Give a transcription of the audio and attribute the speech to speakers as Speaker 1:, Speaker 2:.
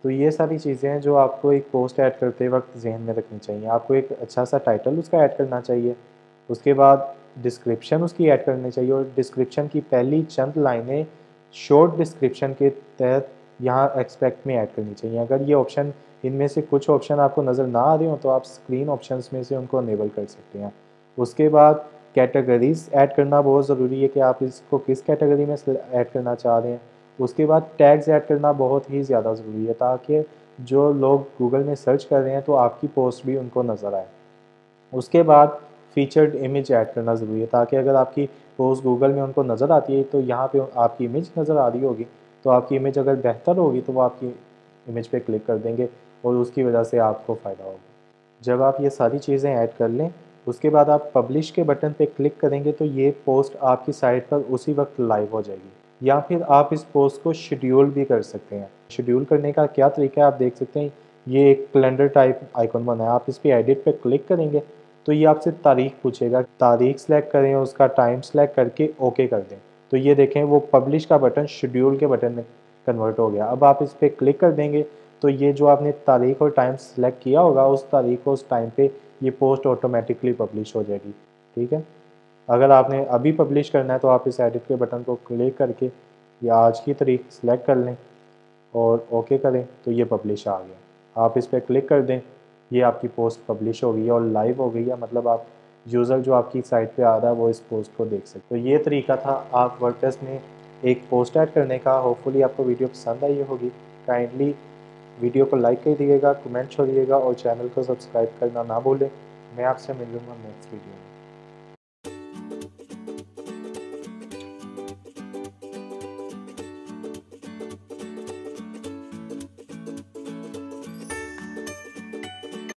Speaker 1: तो ये सारी चीज़ें हैं जो आपको एक पोस्ट ऐड करते वक्त जहन में रखनी चाहिए। आपको एक अच्छा सा टाइटल उसका ऐड करना चाहिए, उसके बाद डिस्क्रिप्शन उसकी ऐड करनी चाहिए, और डिस्क्रिप्शन की पहली चंद लाइनें शॉर्ट डिस्क्रिप्शन के तहत यहाँ एक्सपेक्ट में ऐड करनी चाहिए। अगर ये ऑप्शन, इनमें से कुछ ऑप्शन आपको नज़र ना आ रहे हो तो आप स्क्रीन ऑप्शंस में से उनको अनेबल कर सकते हैं। उसके बाद कैटेगरीज ऐड करना बहुत ज़रूरी है कि आप इसको किस कैटेगरी में ऐड करना चाह रहे हैं। उसके बाद टैग्स ऐड करना बहुत ही ज़्यादा ज़रूरी है ताकि जो लोग गूगल में सर्च कर रहे हैं तो आपकी पोस्ट भी उनको नज़र आए। उसके बाद फीचर्ड इमेज ऐड करना ज़रूरी है ताकि अगर आपकी पोस्ट गूगल में उनको नज़र आती है तो यहाँ पे आपकी इमेज नज़र आ रही होगी, तो आपकी इमेज अगर बेहतर होगी तो वो आपकी इमेज पे क्लिक कर देंगे और उसकी वजह से आपको फ़ायदा होगा। जब आप ये सारी चीज़ें ऐड कर लें, उसके बाद आप पब्लिश के बटन पे क्लिक करेंगे तो ये पोस्ट आपकी साइट पर उसी वक्त लाइव हो जाएगी। या फिर आप इस पोस्ट को शेड्यूल भी कर सकते हैं। शेड्यूल करने का क्या तरीका है आप देख सकते हैं, ये एक कैलेंडर टाइप आइकन बना है, आप इस पर एडिट पे क्लिक करेंगे तो ये आपसे तारीख पूछेगा, तारीख सेलेक्ट करें, उसका टाइम सेलेक्ट करके ओके कर दें। तो ये देखें वो पब्लिश का बटन शेड्यूल के बटन में कन्वर्ट हो गया। अब आप इस पर क्लिक कर देंगे तो ये जो आपने तारीख और टाइम सेलेक्ट किया होगा उस तारीख और उस टाइम पे ये पोस्ट ऑटोमेटिकली पब्लिश हो जाएगी। ठीक है, अगर आपने अभी पब्लिश करना है तो आप इस एडिट के बटन को क्लिक करके या आज की तारीख सेलेक्ट कर लें और ओके करें तो ये पब्लिश आ गया। आप इस पर क्लिक कर दें, ये आपकी पोस्ट पब्लिश हो गई है और लाइव हो गई है, मतलब आप यूज़र जो आपकी साइट पे आ रहा है वो इस पोस्ट को देख सकते। तो ये तरीका था आप वर्डप्रेस में एक पोस्ट ऐड करने का। होपफुली आपको वीडियो पसंद आई होगी। काइंडली वीडियो को लाइक कर दिएगा, कमेंट छोड़िएगा और चैनल को सब्सक्राइब करना ना भूलें। मैं आपसे मिलूँगा नेक्स्ट वीडियो में।